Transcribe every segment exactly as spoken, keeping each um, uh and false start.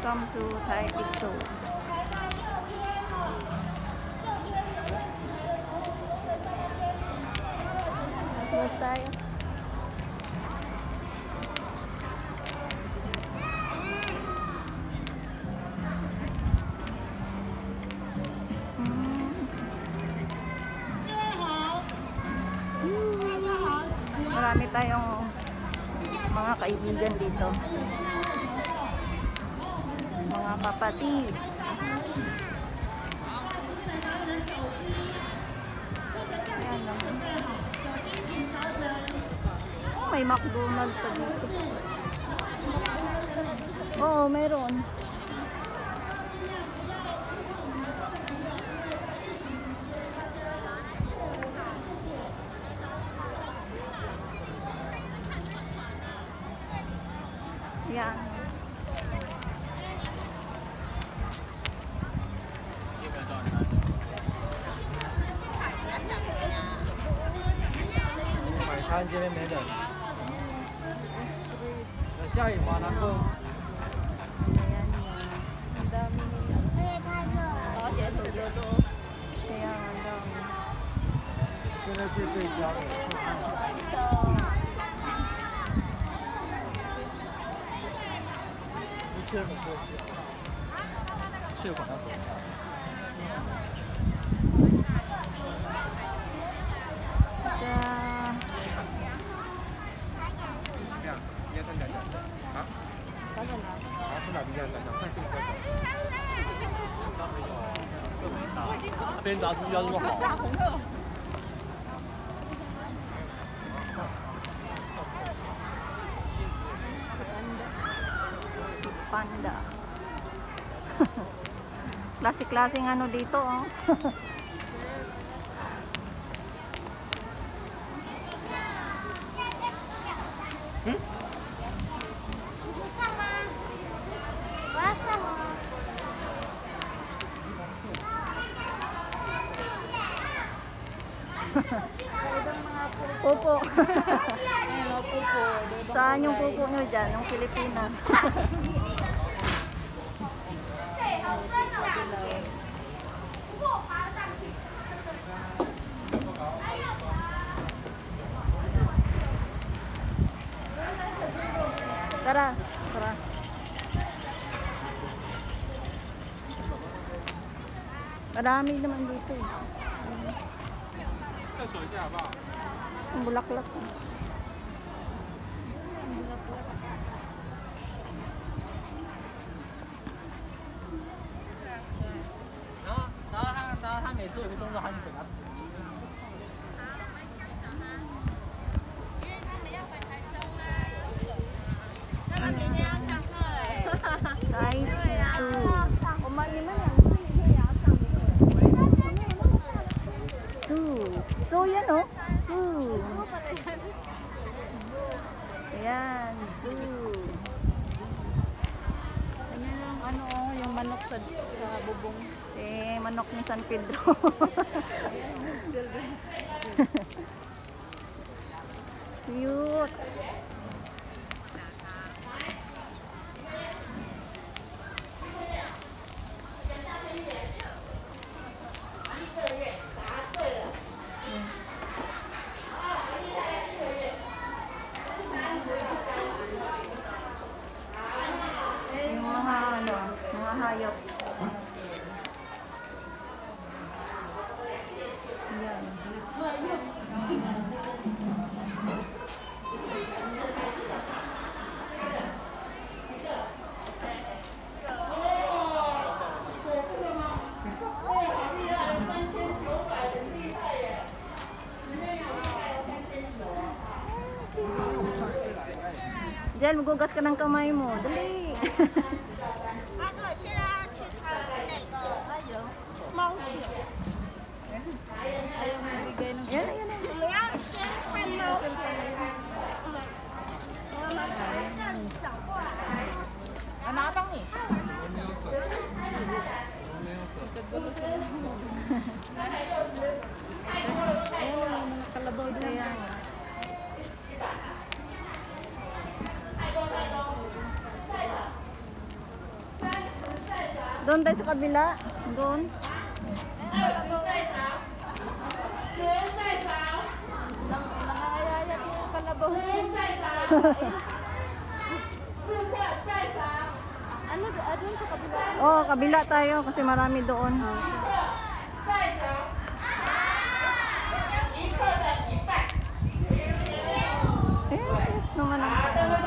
Welcome to Taipei Zoo. Bus tayo. Marami tayong mga kaibigan dito, mga kapatid. Ayan lang. Oh, may McDonald's pa dito. Oo, meron. Yan. Ang dami nila. Kaya ang dami. Panda. Klase-klaseng ano dito, oh. Hmm? Pupo. Saan yung pupo nyo dyan? Yung Pilipinas. Tara, tara. Marami naman dito. Ang bulaklak. Ang bulaklak. 然后，然后他，然后他每次有个动作，他就给他。 So yan oh, zoo. Ayan, zoo. Ayan yung ano oh, yung manok sa, sa bubong. Eh, manok ni San Pedro. Cute. Hayop. Yan. Diyan, magugas ka ng kamay mo. Dali. Yan, yan, yan. Ano abang ni? Ayun, mga kalabaw din yan. Doon tayo sa kabila. Doon. Nangangayayat yung kalabaw. Ano, ah, doon sa kabila? Oh, kabila tayo kasi marami doon. Eh, ayos naman ang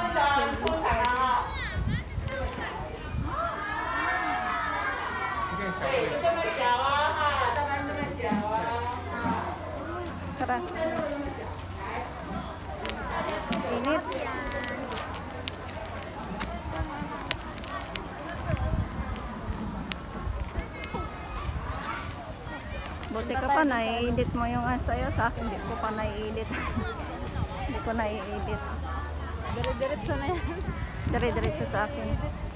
Tara. Init. Buti ka pa, nai-edit mo yung asa sa'yo. Sa akin, hindi ko pa nai-edit. Hindi ko nai-edit. Dire-diretso na yan. Dire-diretso sa akin.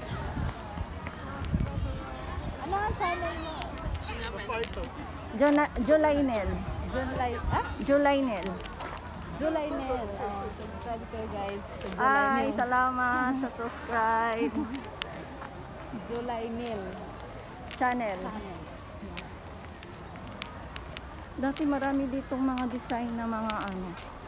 Ano ang channel mo? Jona- Jolainel. John Live. Ah? Jolainel. July Nel. Oh, subscribe kayo guys. Sa July Ay, Nel. salamat sa subscribe July Nel. channel. Dati marami ditong mga design na mga ano.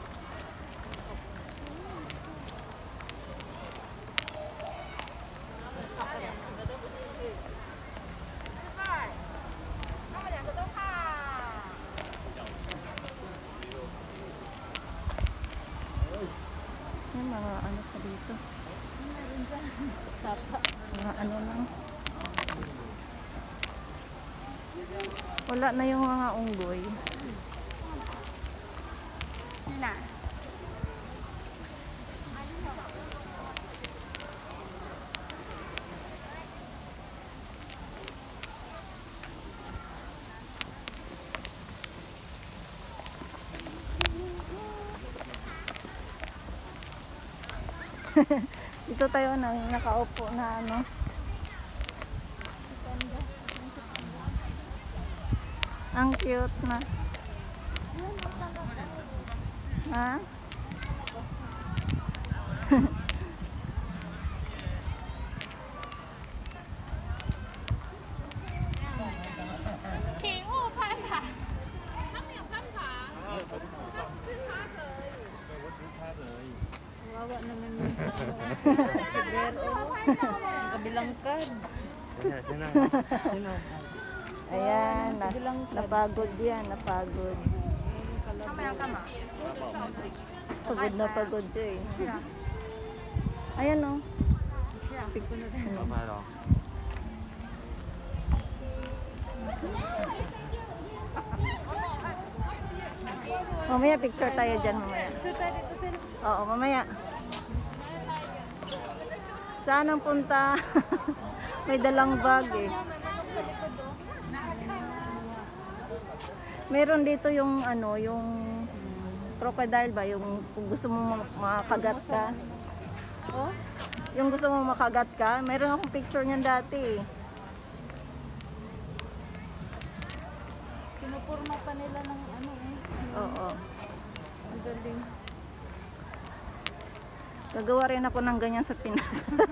Yung mga ano pa dito. Sapa. Mga ano lang. Wala na yung mga unggoy. Na. Dito tayo na nakaupo na ano. Ang cute na. Ha? Wawa naman yun sa si Bear. Oh. Ang kabilang card. Ayan, na, Sibilang card. napagod yan, napagod. Pagod na pagod siya eh. Ayan o. Mamaya picture tayo dyan mamaya. Oo, mamaya. Saan ang punta? May dalang bag eh. Meron dito yung ano, yung crocodile ba? Yung kung gusto mo ma- makagat ka. Oh? Yung gusto mo makagat ka. Meron akong picture niyan dati eh. Pinupurma pa nila ng ano eh. Oo. Ang galing. Gagawa rin ako ng ganyan sa Pinas.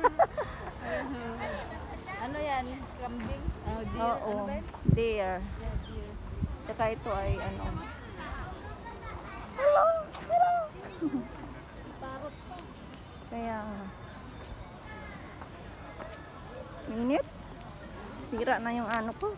Ano yan? Kambing? Oh, deer. Oo. Ano ba yun? Deer. Yeah, deer. Tsaka ito ay ano. Hello! Hello! Parot pa. Kaya minit. Sira na yung ano ko.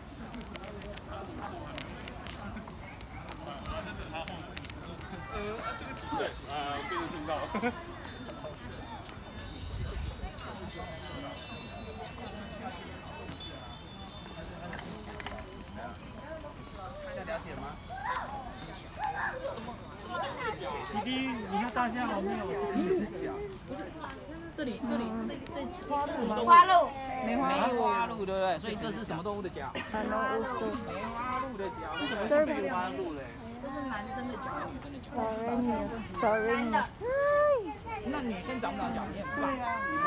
弟弟，你看大象好没有？这里这里这这这是什么动物？ 花鹿。 梅花鹿，对不对？所以这是什么动物的脚？ Ano uso? 梅花鹿的脚。为什么是 Sorry. 梅花鹿嘞？这是男生的脚，女生的脚。 Sorry. Sorry. Ay! 那女生长不长脚？你很棒。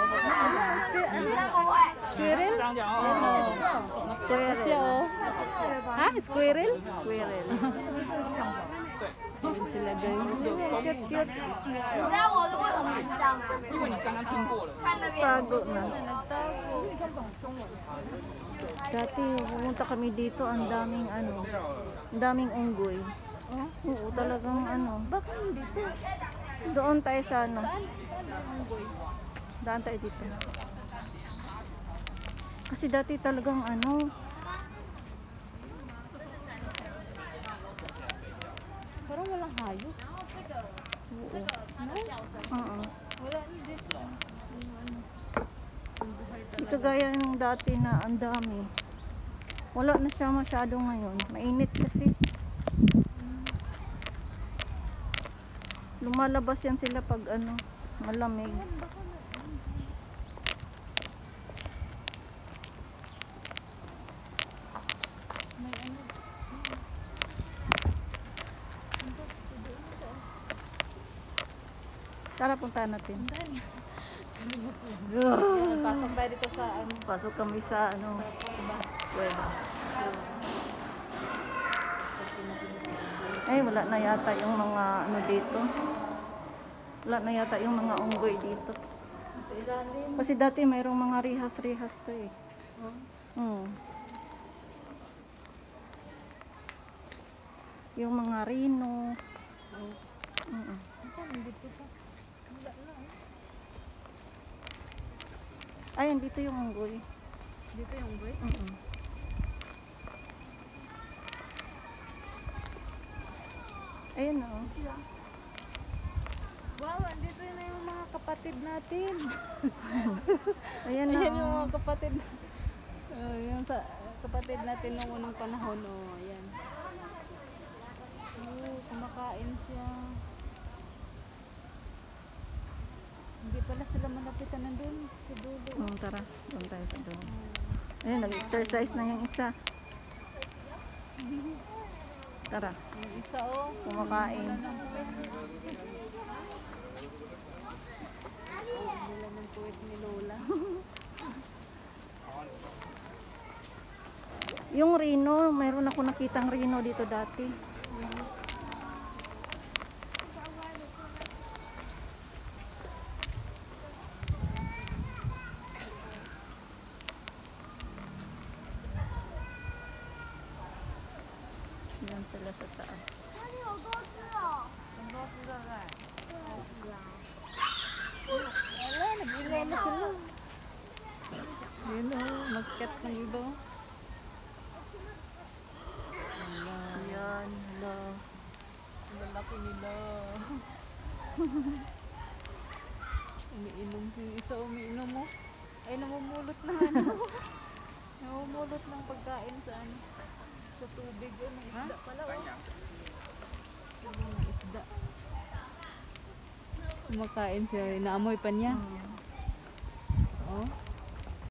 Squirrel? 长脚哦。 Kaya siya oh. Ha? Squirrel? Squirrel. 对。 Ayun sila guys. Cute, cute. 你知道我的为什么知道吗？ 因为你刚刚经过了。 看那边。 Tago na. Nagtago. Dati pumunta kami dito, ang daming ano, ang daming unggoy. Oh, Oo, talagang ano. baka hindi to. Doon tayo sa ano. Saan? Saan ang unggoy? Daan tayo dito. Kasi dati talagang ano, Parang walang hayop. oo. No? Oo. Wala hindi. Yung ano. Ang buhay Di talaga. kagaya ng dati na ang dami. Wala na siya masyado ngayon. Mainit kasi. Lumalabas yan sila pag ano, malamig. May ano. Tara, puntahan natin. Yan, pasok tayo dito sa ano. Pasok kami sa ano, Iba. kuweba. Ay, wala na yata yung mga ano dito. Wala na yata yung mga unggoy dito. Sa ilalim. Kasi dati mayroong mga rihas-rihas to eh. Oh. Hmm. Yung mga rino. Oh. Mm. Ano, dito pa. Wala na eh. Ayun, dito yung unggoy. Dito yung boy. Mm. Ayun oh. Wow, andito na yung mga kapatid natin. Ayan Ayan yung oh. mga kapatid. Oh, yung sa kapatid natin nung unang panahon. Oh, ayan. Oh, kumakain siya. Hindi pala sila malapitan nandun sa dulo. Mm, tara, doon tayo sa doon. Ayun, nag-exercise na yung isa. Tara, Yung isa oh. kumakain. Wala ng puwet ni Lola. Yung rino, mayroon ako nakitang rino dito dati. Yan sila sa taas. 哪里有多只哦？ Wala, nag-ilay na sila. Yun oh, mag-cut ng iba. Yan, hala. Ang lalaki nila. Umiinom si isa, umiinom mo. Ay, namumulot ng ano. namumulot ng pagkain sa ano. Sa tubig. Oh, ng isda pala. Oh. Yung mga isda. Kumakain siya. Inaamoy pa niya. Mm.